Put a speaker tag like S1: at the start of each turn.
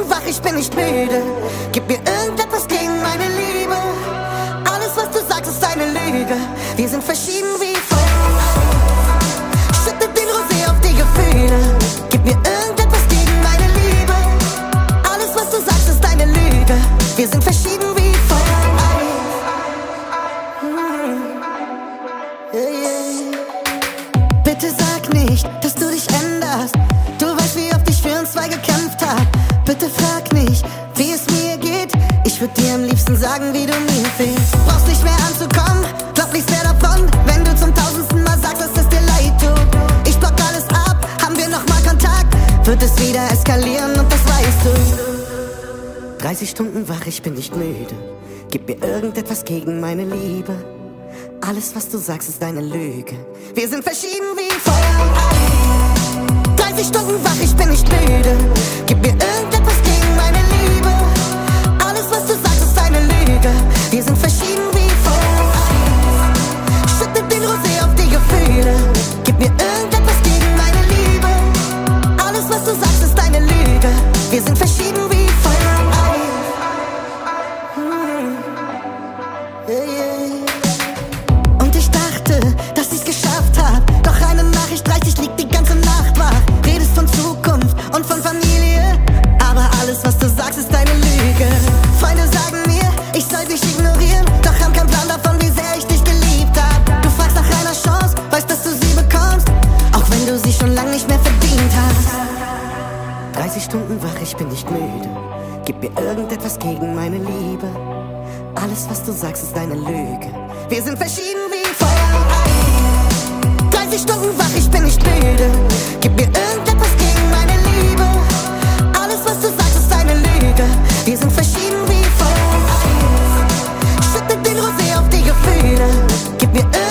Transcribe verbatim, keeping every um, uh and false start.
S1: Stunden wach, ich bin nicht müde. Gib mir irgendetwas gegen meine Liebe. Alles, was du sagst, ist eine Lüge. Wir sind verschieden wie Feuer. Schütte den Rosé auf die Gefühle. Gib mir irgendetwas gegen meine Liebe. Alles, was du sagst, ist eine Lüge. Wir sind verschieden wie Feuer. Bitte sag nicht, dass du dich änderst. Du weißt, wie oft ich für uns zwei gekämpft hab. Bitte frag nicht, wie es mir geht. Ich würd dir am liebsten sagen, wie du mir fehlst. Brauchst nicht mehr anzukommen, glaub nichts mehr davon. Wenn du zum tausendsten Mal sagst, dass es dir leid tut. Ich block alles ab, haben wir noch mal Kontakt, wird es wieder eskalieren und das weißt du. dreißig Stunden wach, ich bin nicht müde. Gib mir irgendetwas gegen meine Liebe. Alles, was du sagst, ist eine Lüge. Wir sind verschieden wie Feuer. dreißig Stunden wach, ich bin nicht müde. Gib mir irgendetwas gegen meine Liebe. Alles, was du sagst, ist eine Lüge. Wir sind verschieden wie Feuer. Schütte den Rosé auf die Gefühle. Gib mir irgendetwas gegen meine Liebe. Alles, was du sagst, ist eine Lüge. Wir sind verschieden wie Feuer. Hm. Yeah, yeah. Und ich dachte, dass ich's geschafft hab. Doch eine Nachricht reicht, ich lieg die ganze Nacht wach. Redest von Zukunft und von Familie, aber alles, was du sagst, ist eine Lüge. Freunde sagen mir, ich soll dich ignorieren, doch haben keinen Plan davon, wie sehr ich dich geliebt hab. Du fragst nach einer Chance, weißt, dass du sie bekommst, auch wenn du sie schon lang nicht mehr verdient hast. dreißig Stunden wach, ich bin nicht müde. Gib mir irgendetwas gegen meine Liebe. Alles, was du sagst, ist eine Lüge. Wir sind verschieden wie Feuer. dreißig Stunden wach, ich bin nicht müde. Gib mir irgendetwas gegen meine Liebe. Alles, was du sagst, ist eine Lüge. Wir sind verschieden wie Feuer. Schütte den Rosé auf die Gefühle. Gib mir irgendetwas